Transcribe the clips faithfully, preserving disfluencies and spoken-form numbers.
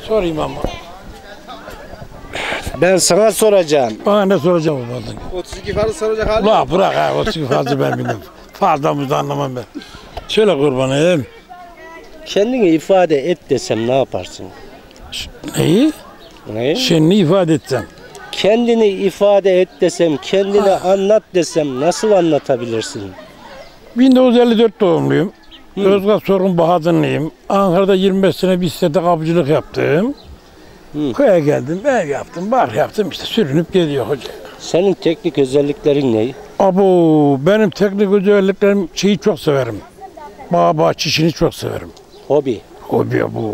Sorayım ama. Ben sana soracağım. Bana ne soracağım o zaman? otuz iki fazla soracak hali La bırak ha, otuz iki fazla ben bilmem. Fazlamızı anlamam ben. Söyle kurban edeyim. Kendini ifade et desem ne yaparsın? Neyi? Ne? Kendini ifade etsem. Kendini ifade et desem, kendini Ha. anlat desem nasıl anlatabilirsin? bin dokuz yüz elli dört doğumluyum. Yozgat Sorgun Bahadırlıyım. Ankara'da yirmi beş sene bir sitede kapıcılık yaptım. Hı. Köye geldim, ev yaptım, bar yaptım, işte sürünüp gidiyor hoca. Senin teknik özelliklerin ne? Abo, benim teknik özelliklerim şeyi çok severim. Bağ bahçe işini çok severim. Hobi. Hobi bu.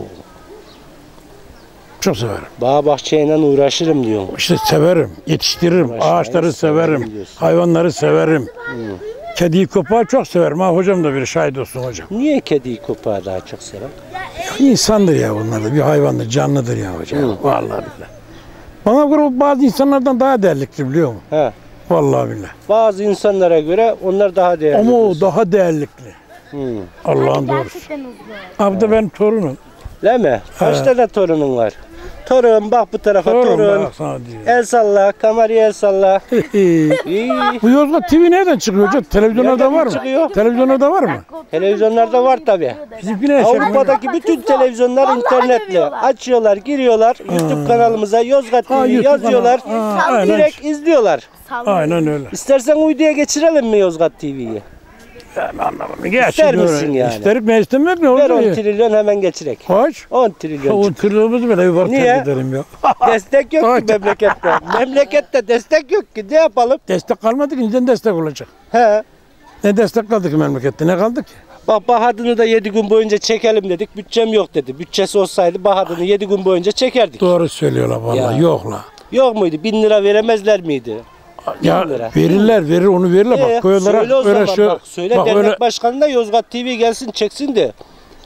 Çok severim. Bağ bahçeyle uğraşırım diyorum. İşte severim, yetiştiririm, Uğraşmayı ağaçları severim severim, diyorsun. hayvanları severim. Hı. Kediyi köpeği çok severim. Ha hocam da bir şahit olsun hocam. Niye kediyi köpeği daha çok sever? İnsandır ya bunlar da, bir hayvandır, canlıdır ya hocam. Hı. Vallahi billahi. Bana göre bazı insanlardan daha değerlidir biliyor musun? He. Vallahi billahi. Bazı insanlara göre onlar daha değerli. Ama o diyorsun. daha değerlikli. Hı. Allah'ın doğrusu. Abi de benim torunum. Değil mi? Kaçta da torunun var? Torun bak bu tarafa torun. Torun bak sana diyor. El salla, kameraya el salla. İyi. Bu Yozgat T V nereden çıkıyor hocam? Televizyonlarda Nereden var mı? çıkıyor? Televizyonlarda var mı? Televizyonlarda var tabi. Bizimkine yaşar. Avrupa'daki bütün televizyonlar Vallahi internetli. dövüyorlar. Açıyorlar, giriyorlar. YouTube kanalımıza Yozgat Ha, T V YouTube yazıyorlar. kanalı. Ha, aynen. Direkt izliyorlar. Aynen öyle. İstersen uyduya geçirelim mi Yozgat T V'yi? Ben anlamadım. Gerçi İster böyle. misin yani? İsterik ne istemek ne Ver on oluyor? trilyon hemen geçirek. Kaç? on trilyon. O tırlığımızı bile yuvarı Niye? terk edelim ya. Destek yok ki memlekette. Memlekette destek yok ki. Ne yapalım? Destek kalmadı ki, neden destek olacak? He. Ne destek kaldı ki memlekette, ne kaldı ki? Bak Bahadır'ı da yedi gün boyunca çekelim dedik. Bütçem yok dedi. Bütçesi olsaydı Bahadır'ı yedi gün boyunca çekerdik. Doğru söylüyorlar vallahi, Ya. yok la. Yok muydu? bin lira veremezler miydi? Ya lira. verirler, verir onu verirler Ee, bak köy olarak. söyle o öyle zaman şey- bak. Söyle bak dernek öyle, başkanı da Yozgat T V gelsin çeksin de.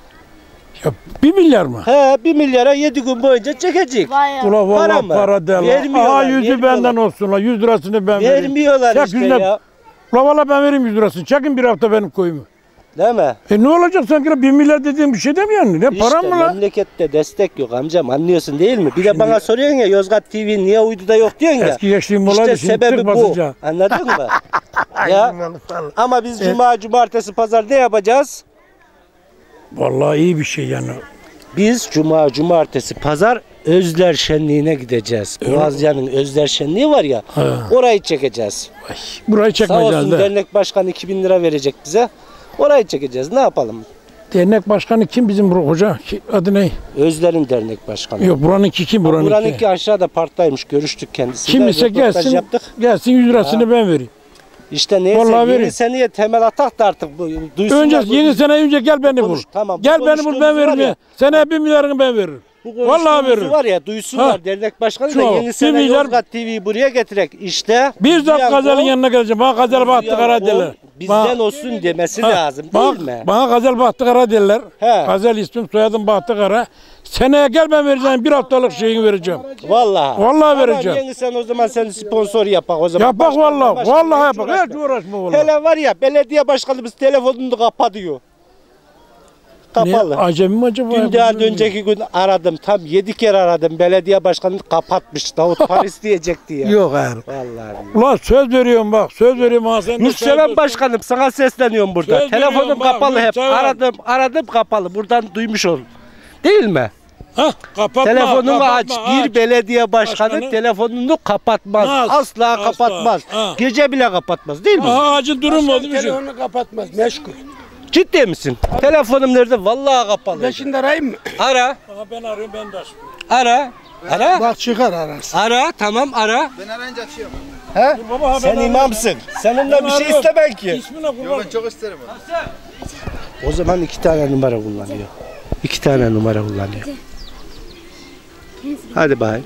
ya bir milyar mı? He bir milyara yedi gün boyunca çekecek. Vay ya. Ula vallahi Para para, mı? değil la. Vermiyorlar, Aha yüzü vermiyorlar. benden olsun la, yüz lirasını ben vereyim. Vermiyorlar Çek işte yüzüne- ya. Ula valla ben vereyim yüz lirasını, çekin bir hafta benim koyumu. Değil mi? E ne olacak sanki bir milyar dediğim bir şey değil mi yani? Ne para İşte mı la? memlekette destek yok amcam anlıyorsun değil mi? Bir de bana soruyorsun ya Yozgat T V niye uyduda yok diyorsun ya. Eski gençliğim olaydı, İşte şimdi sebebi tık bu. basınca. Anladın mı? Ya ama biz cuma, cumartesi, pazar ne yapacağız? Vallahi iyi bir şey yani. Biz cuma, cumartesi, pazar Özler Şenliği'ne gideceğiz. Boğazya'nın Özler Şenliği var ya. Ha. Orayı çekeceğiz. Ay, burayı Sağ çekmeyeceğiz olsun de. dernek başkanı iki bin lira verecek bize. Orayı çekeceğiz. Ne yapalım? Dernek başkanı kim bizim bu hoca? Ki- Adı ne? Özler'in dernek başkanı. Yok buranınki kim buranınki? Buranınki aşağıda parktaymış. Görüştük kendisiyle. Kim ise röportaj gelsin, yaptık. gelsin yüz lirasını ben vereyim. İşte neyse Vallahi yeni vereyim. seneye temel atak da artık bu. Duysunlar Önce bu- yeni sene önce gel beni bul. Konuş, tamam, bu Gel beni bul ben konuştuğumuz var veririm ya. ya. Seneye bir milyarını ben veririm. Bu Vallahi konuştuğumuzu veririm. var ya duysunlar Ha. dernek başkanı Şu da an, yeni bir sene milyar- Yozgat T V'yi buraya getirek işte. Bir zat duyan gazelin o, yanına geleceğim. Bana gazel bahtı duyan kara o derler. Bizden Bana- olsun demesi Ha, lazım bana, değil mi? Bana gazel bahtı kara derler. He. Gazel ismim soyadım bahtı kara. Seneye gel ben vereceğim, bir haftalık şeyini vereceğim. Vallahi. Vallahi Tamam, vereceğim. yeni sene o zaman seni sponsor yapak o zaman. Yapak Başkanla, vallahi. başkanla Vallahi hiç yapak. uğraşma. Hiç uğraşma vallahi. Hele var ya belediye başkanımız telefonunu kapatıyor. Kapalı. Ne, acemi mi acaba? Dün daha önceki gün aradım. Tam yedi kere aradım. Belediye başkanını kapatmış. Davut Paris diyecekti ya. Yok hayır. Vallahi. Ulan söz veriyorum bak. Söz veriyorum ha sen de Nurseven söz- Başkanım sana sesleniyorum burada. Söz Telefonum veriyorum bak, kapalı hep. Nurseven. Aradım, aradım kapalı. Buradan duymuş ol. Değil mi? Hah, kapatma, Telefonunu kapatma, aç. Bir belediye başkanı Başkanı. telefonunu kapatmaz. Naz, Asla asla. kapatmaz. Ha. Gece bile kapatmaz değil mi? Aha acil durum oldu bir şey. Telefonunu kapatmaz, meşgul. Ciddi misin? Telefonum nerede? Vallahi kapalı. Ben şimdi arayayım mı? Ara. Aha ben arıyorum ben de açmıyorum. Ara. Ara. Bak çıkar ararsın. Ara. Tamam ara. Ben arayınca açıyorum. He? Baba, ha, ben Sen arıyorum. imamsın. Seninle bir şey arıyorum. iste belki. İsmine kurban. Ben çok isterim onu. O zaman iki tane numara kullanıyor. İki tane numara kullanıyor. Hadi bay.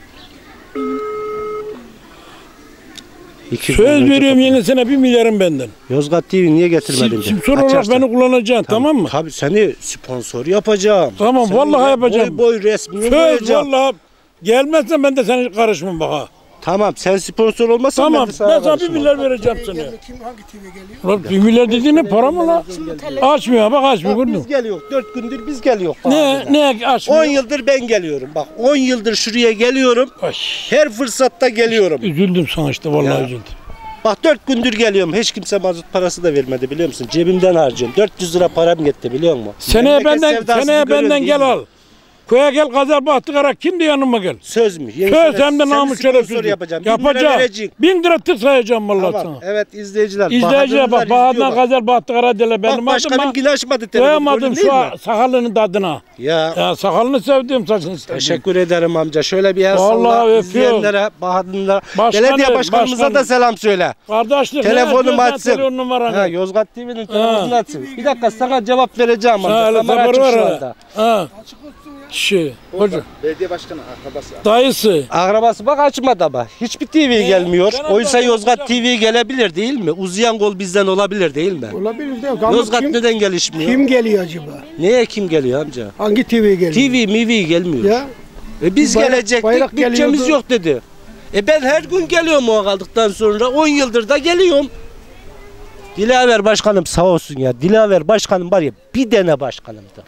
İki Söz gün önce veriyorum kapat- yeni sene bir milyarım benden. Yozgat T V niye getirmedin? de? Sponsor olarak Açarsan. beni kullanacaksın tamam mı? Tabii seni sponsor yapacağım. Tamam, Senin vallahi de yapacağım. Boy boy resmini Söz koyacağım. vallahi gelmezsen ben de seni karışmam bak ha. Tamam sen sponsor olmasan Tamam ben de sana ben sana bir karışmam. milyar vereceğim sana. Kim hangi T V geliyor? Ulan bir milyar dediğin para mı lan? Açmıyor bak açmıyor Bak gördün. biz geliyor. Dört gündür biz geliyor. Ne ne on açmıyor? yıldır ben geliyorum. Bak on yıldır şuraya geliyorum. Ay, Her fırsatta geliyorum. üzüldüm sana işte vallahi Ya. üzüldüm. Bak dört gündür geliyorum. Hiç kimse mazot parası da vermedi biliyor musun? Cebimden harcıyorum. dört yüz lira param gitti biliyor musun? Seneye Memleket benden sevdasını seneye görüyorsun benden değil gel mi? al. Köye gel Gazel Bahtıkara kim de yanıma gel. Söz mü? Yeni Söz sene hem de seni namus sponsor şerefsizlik. yapacağım. Bin lira Yapacağım. verecek. Bin lira tık sayacağım vallahi Tamam. sana. Evet izleyiciler. İzleyiciye bak Bahadırlar Bahadır izliyor bak. Gazel Bahtıkara dele benim Bak adım başkanım ha. yine açmadı telefonu. Koyamadım gördün şu değil mi? a- sakalının tadına. Ya. Ya sakalını sevdim saçını sevdim. Teşekkür ederim amca. Şöyle bir el Vallahi salla öpüyorum. izleyenlere, Bahadırlara. Başkanım, Belediye başkanımıza başkanım. da selam söyle. Kardeşlik Telefonum ne açsın. Telefon numaranı. Ha, Yozgat T V'nin telefonunu açsın. Bir dakika sana cevap vereceğim Sana amca. öyle Kamera sabır açık var şu ha. anda. Ha. Şey, hoca, Belediye başkanı akrabası. dayısı. Akrabası bak açmadı ama. Hiçbir T V Ne? gelmiyor. Ben Oysa anladım, Yozgat hocam. T V gelebilir değil mi? Uzayan gol bizden olabilir değil mi? Olabilir de ama Yozgat kim, neden gelişmiyor? kim geliyor acaba? Neye kim geliyor amca? Hangi T V geliyor? T V M V gelmiyor. Ya E biz Bayrak- gelecektik, bayrak bütçemiz geliyordu. yok dedi. E ben her gün geliyorum o kaldıktan sonra. on yıldır da geliyorum. Dilaver başkanım sağ olsun ya. Dilaver başkanım var ya bir dene başkanımdı.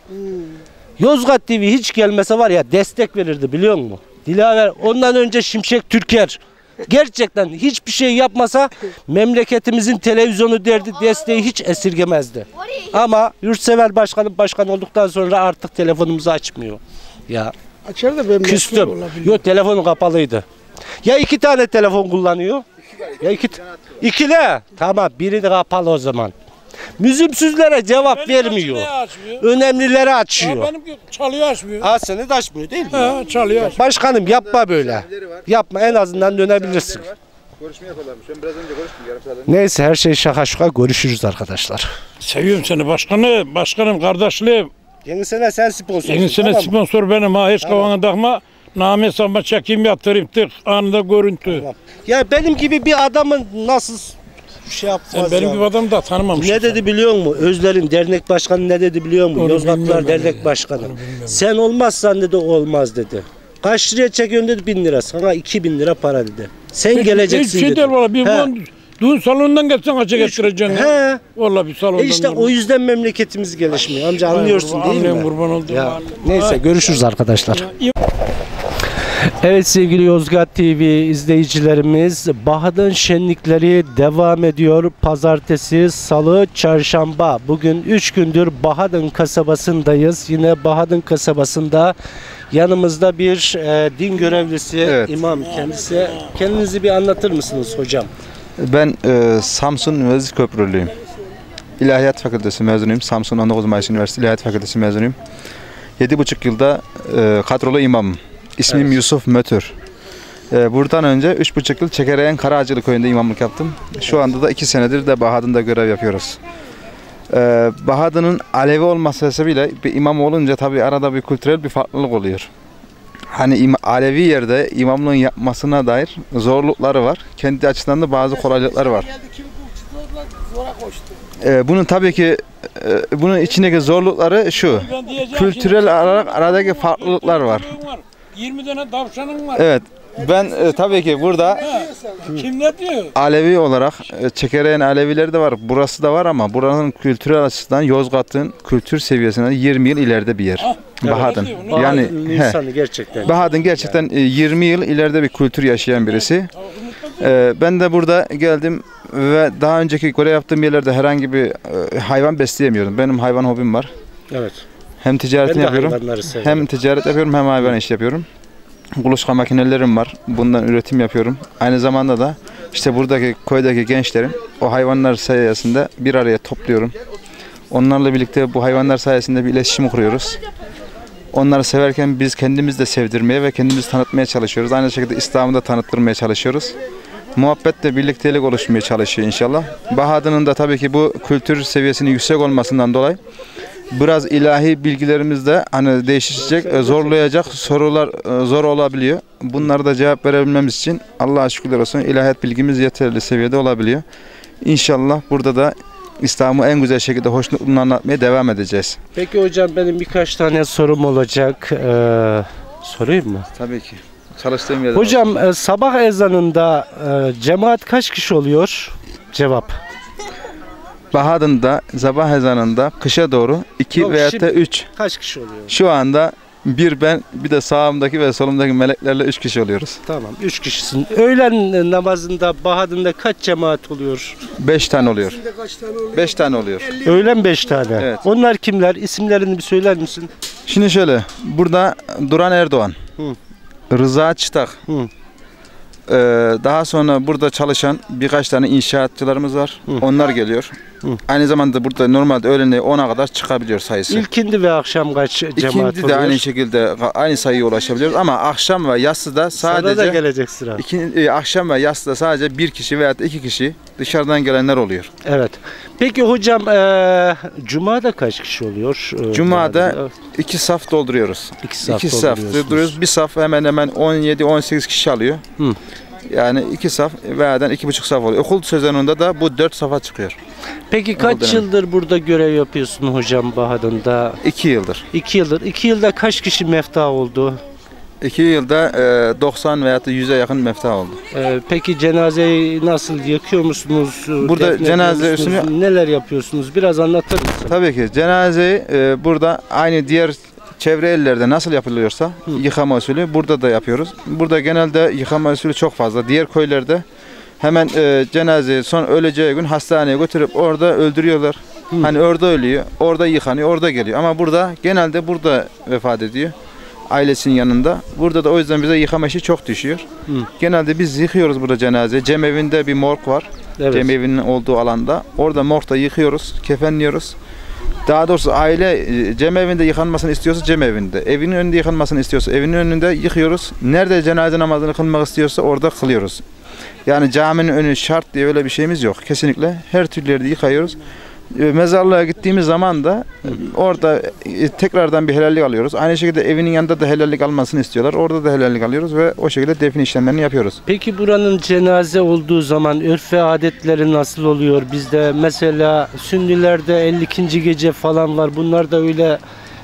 Yozgat T V hiç gelmese var ya destek verirdi biliyor musun? Dilaver ondan önce Şimşek Türker. Gerçekten hiçbir şey yapmasa memleketimizin televizyonu derdi desteği hiç esirgemezdi. Ama yurtsever başkanım başkan olduktan sonra artık telefonumuzu açmıyor. Ya açar da ben küstüm. olabilir. Yok telefonu kapalıydı. Ya iki tane telefon kullanıyor. Ya iki ikili. Tamam biri de kapalı o zaman. Müzimsizlere cevap Benim vermiyor. açmıyor, açmıyor. Önemlileri Ya açıyor. benimki çalıyor açmıyor. Ha seni de açmıyor değil mi? Ha, çalıyor açmıyor. Başkanım yapma böyle. Yapma en azından dönebilirsin. Görüşme yapıyorlarmış. Ben biraz önce konuştum yarım saat önce. Neyse her şey şaka şaka görüşürüz arkadaşlar. Seviyorum seni başkanı, başkanım kardeşliğim. Yeni sene sen sponsorsun. Yeni sene tamam mı? sponsor benim ha, hiç kafana takma. Name sanma çekim yaptırayım tık, anında görüntü. Tamam. Ya benim gibi bir adamın nasıl şey yapmaz Sen benim ya. gibi adamı da tanımamışsın. Ne dedi biliyor musun? Özler'in dernek başkanı ne dedi biliyor musun? Onu Yozgatlılar bilmiyorum ben dernek ya. başkanı. Onu bilmiyorum. Sen olmazsan dedi olmaz dedi. Kaç liraya çekiyorsun dedi bin lira. Sana iki bin lira para dedi. Sen geleceksin Hiç şey dedi. değil valla, bir He. bunun düğün salonundan geçsen açık ettireceksin. ya. He. Valla bir salondan. E işte o yüzden memleketimiz gelişmiyor. Amca Ay, anlıyorsun kurban- değil anlıyorum, mi? kurban olduğum Ya, anlıyorum. neyse Ay. görüşürüz arkadaşlar. Evet sevgili Yozgat T V izleyicilerimiz, Bahadın şenlikleri devam ediyor. Pazartesi, salı, çarşamba. Bugün üç gündür Bahadın kasabasındayız. Yine Bahadın kasabasında yanımızda bir e, din görevlisi, Evet. imam kendisi. Kendinizi bir anlatır mısınız hocam? Ben e, Samsun Üniversitesi Köprülüyüm. İlahiyat Fakültesi mezunuyum. Samsun on dokuz Mayıs Üniversitesi İlahiyat Fakültesi mezunuyum. yedi buçuk yılda e, kadrolu imamım. İsmim Evet. Yusuf Mötür. E, buradan önce üç buçuk yıl Çekereyen Karaağacılı köyünde imamlık yaptım. Şu anda da iki senedir de Bahadın'da görev yapıyoruz. E, Bahadın'ın Alevi olması sebebiyle bir imam olunca tabii arada bir kültürel bir farklılık oluyor. Hani im- Alevi yerde imamlığın yapmasına dair zorlukları var. Kendi açısından da bazı kolaylıkları var. Ee, bunun tabii ki e, bunun içindeki zorlukları şu. Ben diyeceğim, Kültürel şimdi- olarak aradaki farklılıklar var. yirmi tane tavşanın var. Evet. Ben e, tabii ki burada Kim ne diyor? Alevi olarak e, Çekereyen Alevileri de var. Burası da var ama buranın kültürel açıdan Yozgat'ın kültür seviyesinden yirmi yıl ileride bir yer. Bahadın. Evet. Yani Bahadın he. insanı gerçekten. Bahadın gerçekten e, yirmi yıl ileride bir kültür yaşayan birisi. Ee, ben de burada geldim ve daha önceki görev yaptığım yerlerde herhangi bir e, hayvan besleyemiyordum. Benim hayvan hobim var. Evet. Hem Ben ticaretini de yapıyorum. hayvanları severim. Hem ticaret yapıyorum hem hayvan iş yapıyorum. Kuluçka makinelerim var. Bundan üretim yapıyorum. Aynı zamanda da işte buradaki köydeki gençlerin o hayvanlar sayesinde bir araya topluyorum. Onlarla birlikte bu hayvanlar sayesinde bir iletişim kuruyoruz. Onları severken biz kendimiz de sevdirmeye ve kendimizi tanıtmaya çalışıyoruz. Aynı şekilde İslam'ı da tanıttırmaya çalışıyoruz. Muhabbetle birliktelik oluşmaya çalışıyor inşallah. Bahadır'ın da tabii ki bu kültür seviyesinin yüksek olmasından dolayı biraz ilahi bilgilerimiz de hani değişecek, e, zorlayacak sorular e, zor olabiliyor. Bunlara da cevap verebilmemiz için Allah'a şükürler olsun ilahiyat bilgimiz yeterli seviyede olabiliyor. İnşallah burada da İslam'ı en güzel şekilde hoşnutluğunu anlatmaya devam edeceğiz. Peki hocam benim birkaç tane sorum olacak. Ee, sorayım mı? Tabii ki. Çalıştığım yerde. Hocam e, sabah ezanında e, cemaat kaç kişi oluyor? Cevap. Bahadında, sabah ezanında kışa doğru iki Yok, veya şimdi- da üç. Kaç kişi oluyor? Şu anda bir ben, bir de sağımdaki ve solumdaki meleklerle üç kişi oluyoruz. Tamam, üç kişisin. Öğlen namazında Bahadında kaç cemaat oluyor? Beş tane oluyor. Kaç tane oluyor? Beş tane oluyor. Öğlen beş tane. Evet. Onlar kimler? İsimlerini bir söyler misin? Şimdi şöyle, burada Duran Erdoğan, Hı. Rıza Çıtak, Hı. ee, daha sonra burada çalışan birkaç tane inşaatçılarımız var. Hı. Onlar geliyor. Hı. Aynı zamanda burada normalde öğlenleyin ona kadar çıkabiliyor sayısı. İlkindi ve akşam kaç cemaat İkindi de oluyor? aynı şekilde aynı sayıya ulaşabiliyoruz ama akşam ve yatsıda Sana da sadece gelecek sıra. iki, e, akşam ve yatsıda sadece bir kişi veya iki kişi dışarıdan gelenler oluyor. Evet. Peki hocam eee Cuma'da kaç kişi oluyor? Eee, Cuma'da Bahadında? iki saf dolduruyoruz. iki saf İki saf dolduruyorsunuz. dolduruyoruz. Bir saf hemen hemen on yedi on sekiz kişi alıyor. Hı. Yani iki saf veya iki buçuk saf oluyor. Okul sezonunda da bu dört safa çıkıyor. Peki Okul kaç dönemi. yıldır burada görev yapıyorsun hocam Bahadında? İki yıldır. İki yıldır. İki yılda kaç kişi mefta oldu? İki yılda e, doksan veya da yüze yakın mefta oldu. Eee, peki cenazeyi nasıl yakıyor musunuz? Burada Defnediyor cenaze musunuz? üstünü- Neler yapıyorsunuz? Biraz anlatır mısın? Tabii ki cenazeyi e, burada aynı diğer çevre ellerde nasıl yapılıyorsa yıkama usulü burada da yapıyoruz. Burada genelde yıkama usulü çok fazla. Diğer köylerde hemen e, cenazeyi son öleceği gün hastaneye götürüp orada öldürüyorlar. Hani orada ölüyor, orada yıkanıyor, orada geliyor. Ama burada genelde burada vefat ediyor. Ailesinin yanında. Burada da o yüzden bize yıkama işi çok düşüyor. Hı. Genelde biz yıkıyoruz burada cenazeyi. Cemevinde bir morg var. Evet. Cemevinin olduğu alanda. Orada morgda yıkıyoruz, kefenliyoruz. Daha doğrusu aile e, cemevinde yıkanmasını istiyorsa cemevinde, evinin önünde yıkanmasını istiyorsa evinin önünde yıkıyoruz. Nerede cenaze namazını kılmak istiyorsa orada kılıyoruz. Yani caminin önü şart diye öyle bir şeyimiz yok. Kesinlikle her türlü yerde yıkıyoruz. E, Mezarlığa gittiğimiz zaman da e, orada e, tekrardan bir helallik alıyoruz. Aynı şekilde evinin yanında da helallik almasını istiyorlar. Orada da helallik alıyoruz ve o şekilde defin işlemlerini yapıyoruz. Peki buranın cenaze olduğu zaman örf ve adetleri nasıl oluyor? Bizde mesela Sünnilerde elli ikinci gece falan var. Bunlar da öyle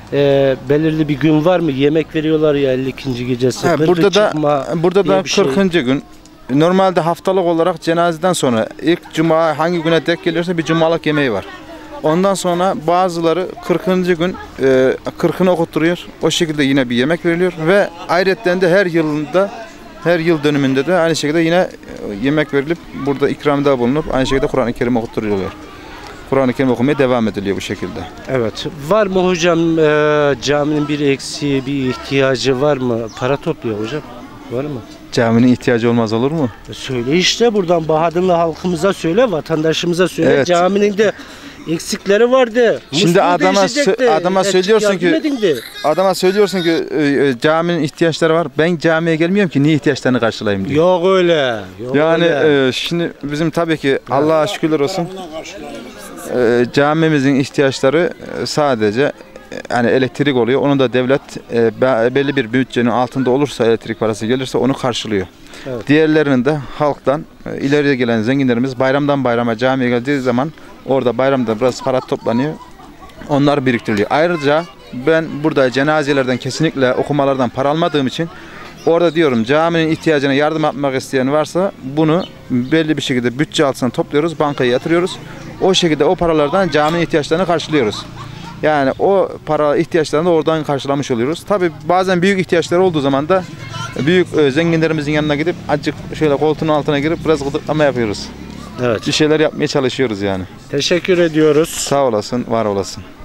e, belirli bir gün var mı? Yemek veriyorlar ya elli ikinci gecesi. Ha, Kırkı burada da çıkma burada diye da bir şey. kırkıncı gün. Normalde haftalık olarak cenazeden sonra ilk cuma hangi güne denk geliyorsa bir cumalık yemeği var. Ondan sonra bazıları kırkıncı gün e, kırkını okutturuyor. O şekilde yine bir yemek veriliyor ve ayrıca de her yılında her yıl dönümünde de aynı şekilde yine e, yemek verilip burada ikramda bulunup aynı şekilde Kur'an-ı Kerim okutturuyorlar. Kur'an-ı Kerim okumaya devam ediliyor bu şekilde. Evet. Var mı hocam e, caminin bir eksiği, bir ihtiyacı var mı? Para topluyor hocam. Var mı? Caminin ihtiyacı olmaz olur mu? E, Söyle işte buradan Bahadırlı halkımıza söyle, vatandaşımıza söyle. Evet. Caminin de eksikleri vardı. Şimdi Musluğu adama değişecekti. sö- adama Eksik söylüyorsun yardım ki- edildi. Adama söylüyorsun ki e, e, caminin ihtiyaçları var. Ben camiye gelmiyorum ki niye ihtiyaçlarını karşılayayım diyor. Yok öyle. Yok Yani öyle. e, şimdi bizim tabii ki Allah'a şükürler olsun e, camimizin ihtiyaçları e, sadece e, hani elektrik oluyor. Onu da devlet e, be- belli bir bütçenin altında olursa elektrik parası gelirse onu karşılıyor. Evet. Diğerlerinin de halktan e, ileriye gelen zenginlerimiz bayramdan bayrama camiye geldiği zaman orada bayramda biraz para toplanıyor. Onlar biriktiriliyor. Ayrıca ben burada cenazelerden kesinlikle okumalardan para almadığım için orada diyorum caminin ihtiyacına yardım yapmak isteyen varsa bunu belli bir şekilde bütçe altına topluyoruz, bankaya yatırıyoruz. O şekilde o paralardan caminin ihtiyaçlarını karşılıyoruz. Yani o para ihtiyaçlarını da oradan karşılamış oluyoruz. Tabi bazen büyük ihtiyaçları olduğu zaman da büyük e, zenginlerimizin yanına gidip azıcık şöyle koltuğun altına girip biraz gıdıklama yapıyoruz. Evet. Bir şeyler yapmaya çalışıyoruz yani. Teşekkür ediyoruz. Sağ olasın, var olasın.